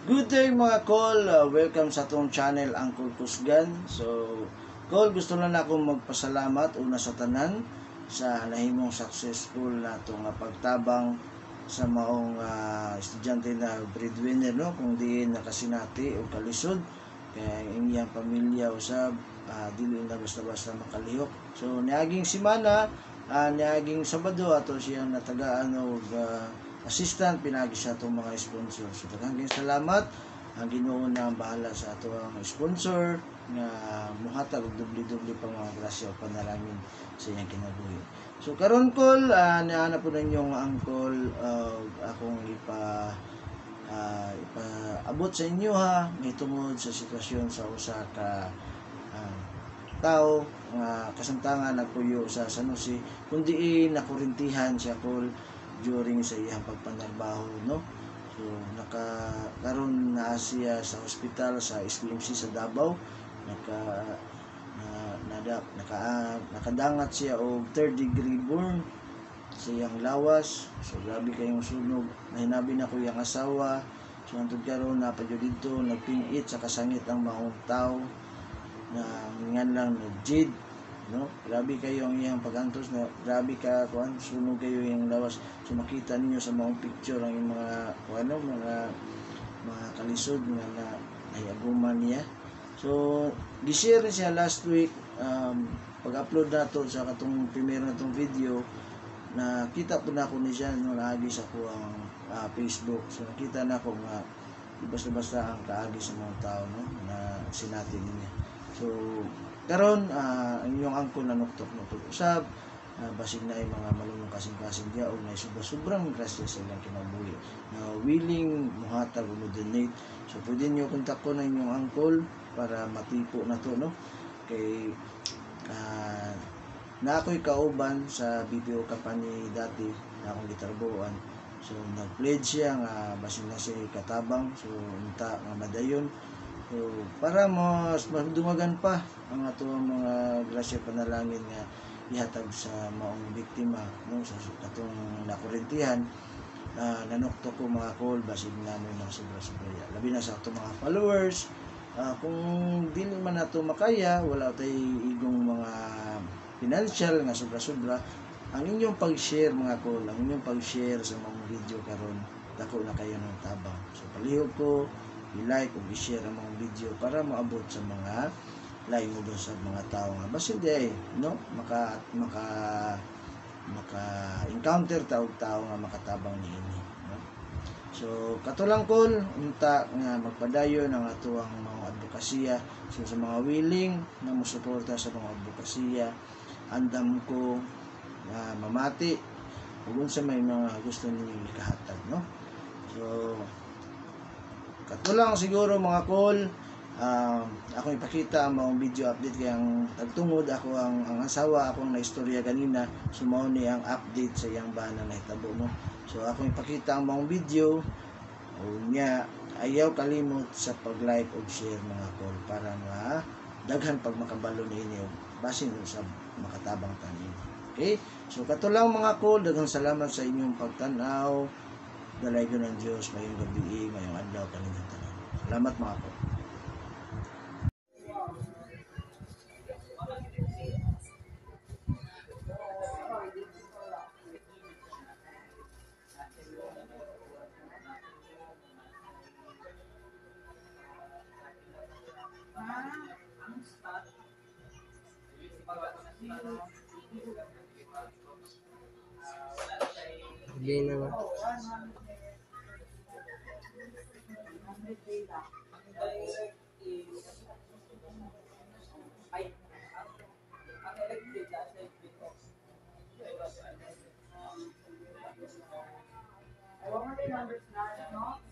Good day mga Col, welcome sa atong channel Uncle Kusgan. So, Col, gusto na akong magpasalamat una sa tanan sa nahimong successful na itong pagtabang sa maong estudyante na breadwinner, no? Kung di nakasinati o kalisod kaya iyang pamilya usab dili na basta-basta makalihok. So niaging semana, niaging Sabado ato siyang natagaan og assistant pinagi sa atong mga sponsor. So daghang salamat. Ang Ginoo na ang bahala sa ato ang sponsor nga muhatag og dubli-dubli pa mga grasya o panalangin sa iyang kinabuhi. So karon Col, naana po ninyong angkol akong ipaabot sa inyo ha, may tungod sa sitwasyon sa usa ka tao nga kasamtangan nagpuyo sa San Jose kundi nakurintihan siya Col during sa iyang pagpanarbaho, no? So karon na siya sa ospital sa SPMC sa Davao. Nakadangat siya og third degree burn sa iyang lawas. So grabe kayong sunog. Nahinabi na ko iyang asawa. So hangtod karon napadyo dito nagpingit sa kasangit ang maong tao na ngan lang nag-jid, no? Grabe kayo ang iyang pagantos na grabe ka kuan sunog kayo yung lawas. So makita ninyo sa maong picture ang yung mga mga kalisod nga nahiaguman niya. So gi-share siya last week pag-upload nato sa katong primero natong video. Nakita po na ako ni siya no, naagi sa ko ang Facebook. So nakita na ko nga basta-basta ang kaagi sa mga tao, no, na sinati niya. So karon ang inyong angkol na nuktok-nuktok usab basig na ay mga malunong kasing-kasing dia o na sobrang grasya sa ilang kinabuhi na willing muhatag o donate. So pwede niyo kontakto na inyong angkol para matipo na to, no, kay na ako'y kauban sa BPO company dati na akong gitarbuan. So nag-pledge siya nga basin na siya katabang, so unta nga madayon. So para mas madumagan pa ang ato mga grasya panalangin nga ihatag sa maong biktima, no, sa katong nakurintihan. Nanukto ko mga Col basin na may mga sobra-sobra labi na sa ato mga followers. Kung dili man nato makaya, wala tay igong mga financial nga sobra-sobra, ang inyong pag-share mga Col, ang inyong pag-share sa mga video karon dako na kayo ng tabang. So palihog ko i-like o i-share ang mga video para maabot sa mga lain mo doon sa mga tao nga basta di no maka encounter tao nga makatabang niini, no? So katulang Col unta nga magpadayon ang ato ang mga advokasya. So sa mga willing na mosuporta sa mga advokasya, andam ko mamati ug unsa may mga gusto ninyong ikahatag, no? So katulang siguro mga Col, ako ipakita ang mga video update kay ang tagtungod ako ang asawa akong naistorya kanina, sumaw ni ang update sa iyang bana na hitabo, no? So ako ipakita ang mga video o nya ayaw kalimot sa pag-like o share mga Col para daghan pag makabalo niini basin sa makatabang tanin. Okay? So katulang mga Col, daghang salamat sa inyong pagtanaw. Dalay ko ng Diyos mayong gabi, mayong adlaw kanilang tanan. Salamat mga Col. Hindi na. I want to understand, no?